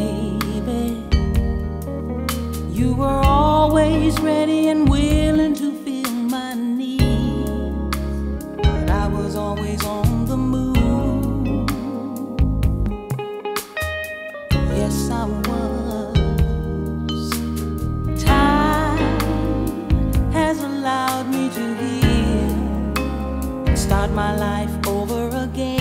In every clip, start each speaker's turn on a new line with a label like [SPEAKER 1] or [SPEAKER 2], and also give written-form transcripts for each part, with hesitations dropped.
[SPEAKER 1] baby. You were always ready and willing to fill my needs, but I was always on the move. Yes, I was. Time has allowed me to heal and start my life over again.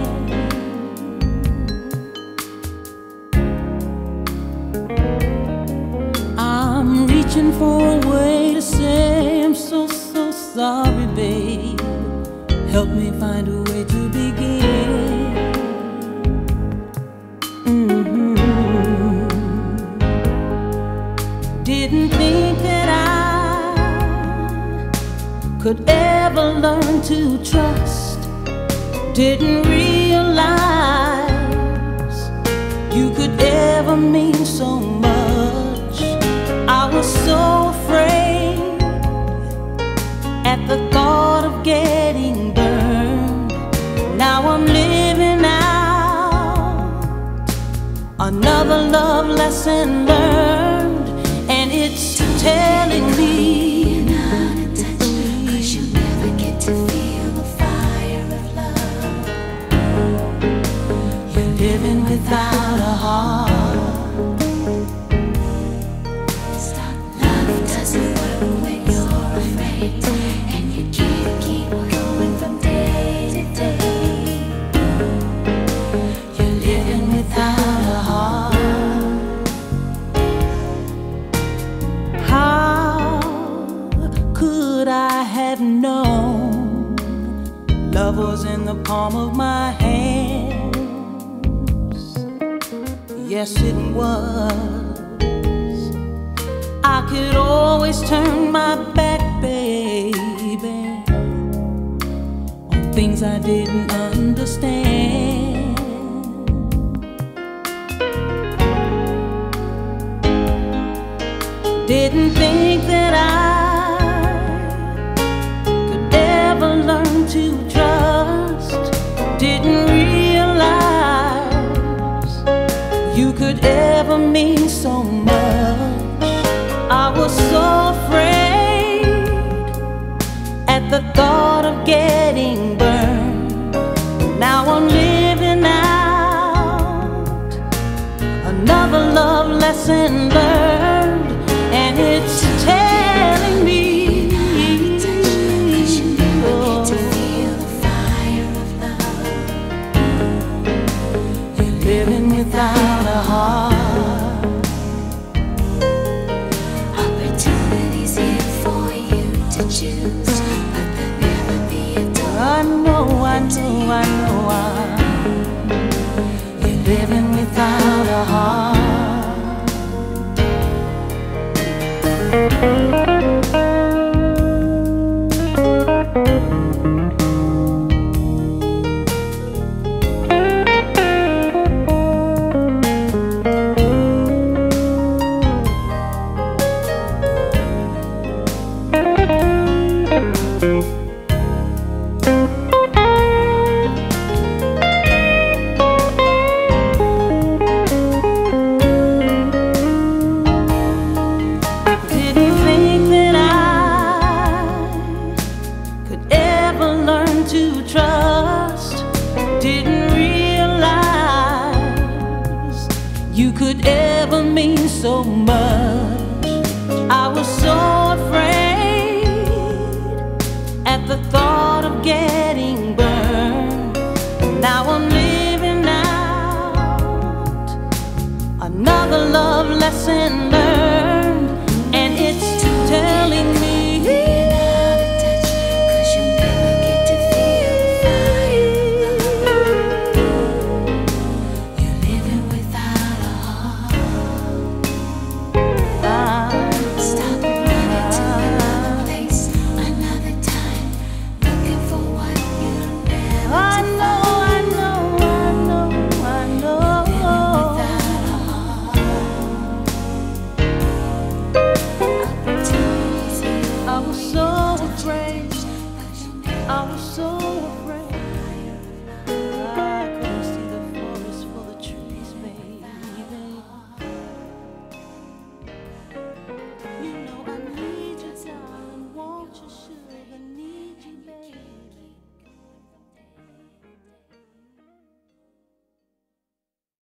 [SPEAKER 1] I'm reaching for a way to say I'm so sorry, babe. Help me find a way to begin. Didn't think that I could ever learn to trust. Didn't realize you could ever mean so much. I was so afraid at the thought of getting burned. Now I'm living out another love lesson learned, and it's telling me
[SPEAKER 2] you're not attached, 'cause you'll never get to feel the fire of love.
[SPEAKER 1] You're living without a heart.
[SPEAKER 2] Love doesn't work when you're afraid, and you can't keep going from day to day.
[SPEAKER 1] You're living without a heart. How could I have known love was in the palm of my hands? Yes, it was. I could always turn my back, baby, on things I didn't understand. Didn't think that I could ever learn to trust. Didn't realize you could ever mean so much. I was so afraid at the thought of getting burned. Now I'm living out another love lesson learned, and it's telling me you're living without a heart.
[SPEAKER 2] Choose, but there'll never be a door.
[SPEAKER 1] I know. You're living without a heart. So much. I was so afraid at the thought of getting burned. Now I'm living out another love lesson learned, and it's